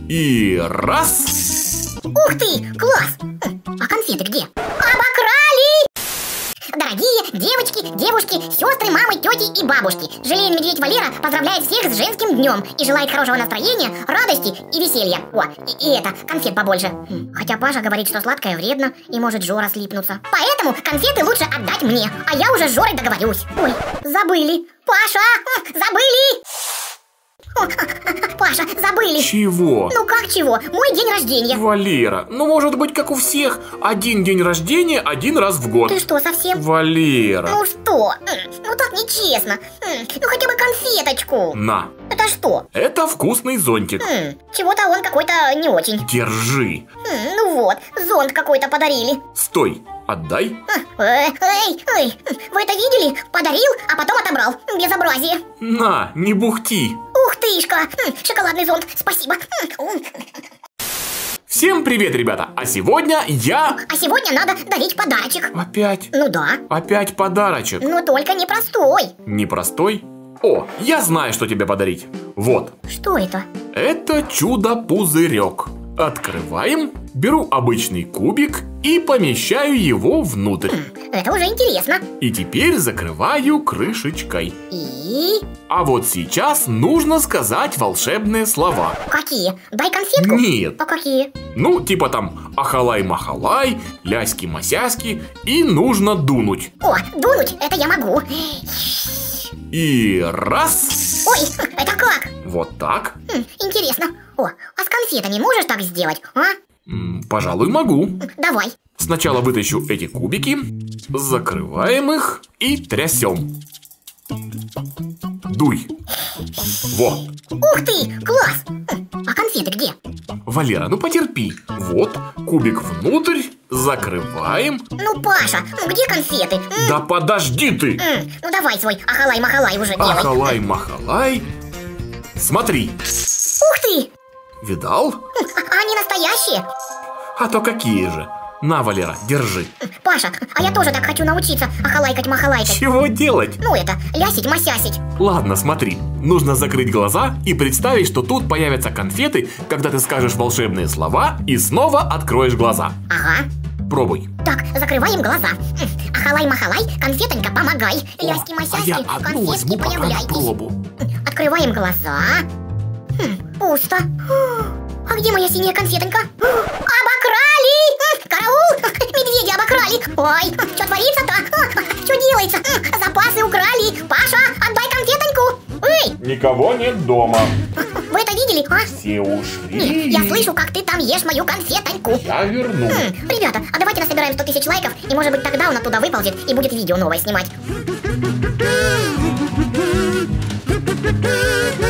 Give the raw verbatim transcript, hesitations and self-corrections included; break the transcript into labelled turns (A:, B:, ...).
A: И раз.
B: Ух ты, класс! А конфеты где? Обокрали! Дорогие девочки, девушки, сестры, мамы, тети и бабушки, Желейный медведь Валера поздравляет всех с женским днем и желает хорошего настроения, радости и веселья. О, и, и это, конфет побольше. Хотя Паша говорит, что сладкое вредно и может Жора слипнуться. Поэтому конфеты лучше отдать мне, а я уже с Жорой договорюсь. Ой, забыли. Паша, забыли! О, Паша, забыли.
A: Чего?
B: Ну как чего? Мой день рождения.
A: Валера, ну может быть как у всех. Один день рождения один раз в год.
B: Ты что, совсем?
A: Валера.
B: Ну что? Ну так нечестно. Ну хотя бы конфеточку.
A: На.
B: Это что?
A: Это вкусный зонтик.
B: М, Чего-то он какой-то не очень.
A: Держи.
B: М, Ну вот, зонт какой-то подарили.
A: Стой, отдай.
B: А, э, Эй, эй, вы это видели? Подарил, а потом отобрал. Безобразие.
A: На, не бухти.
B: Ух тышка, М, шоколадный зонт, спасибо. М,
A: Всем привет, ребята. А сегодня я...
B: А сегодня надо дарить подарочек.
A: Опять?
B: Ну да,
A: Опять подарочек.
B: но только не простой.
A: Непростой? О, я знаю, что тебе подарить. Вот.
B: Что это?
A: Это чудо-пузырек. Открываем, беру обычный кубик и помещаю его внутрь.
B: Это уже интересно.
A: И теперь закрываю крышечкой.
B: И...
A: А вот сейчас нужно сказать волшебные слова.
B: Какие? Дай конфетку?
A: Нет.
B: А какие?
A: Ну, типа там ахалай-махалай, ляськи-масяськи, и нужно дунуть.
B: О, дунуть, это я могу.
A: И раз.
B: Ой, это как?
A: Вот так.
B: Хм, интересно. О, а с конфетами можешь так сделать, а?
A: М, Пожалуй, могу.
B: Давай.
A: Сначала вытащу эти кубики, закрываем их и трясем. Дуй. Во.
B: Ух ты, класс. Хм, А конфеты где?
A: Валера, ну потерпи. Вот, кубик внутрь, закрываем.
B: Ну, Паша, ну где конфеты? М,
A: Да подожди ты.
B: м, Ну давай свой ахалай-махалай уже делай.
A: Ахалай-махалай. Смотри.
B: Ух ты,
A: Видал?
B: Хм, а они настоящие?
A: А то какие же. На, Валера, держи.
B: Паша, а я тоже так хочу научиться ахалайкать-махалайкать.
A: Чего делать?
B: Ну это, лясить-масясить.
A: Ладно, смотри. Нужно закрыть глаза и представить, что тут появятся конфеты, когда ты скажешь волшебные слова и снова откроешь глаза.
B: Ага.
A: Пробуй.
B: Так, закрываем глаза. М, Ахалай-махалай, конфетонька, помогай.
A: О,
B: Ляськи-масяськи,
A: а я одну
B: конфетки,
A: возьму пока на
B: появляйтесь.
A: пробу.
B: Открываем глаза. Хм, пусто. А где моя синяя конфетонька? Обокрали! М, Караул! Медведи обокрали! Ой, что творится-то? Что делается? М, Запасы украли! Паша, отдай конфетоньку! Эй,
A: Никого нет дома.
B: вы это видели, а?
A: Все ушли.
B: Я слышу, как ты там ешь мою конфетоньку.
A: Я верну.
B: М, Ребята, а давайте насобираем сто тысяч лайков, и может быть тогда он оттуда выползет и будет видео новое снимать.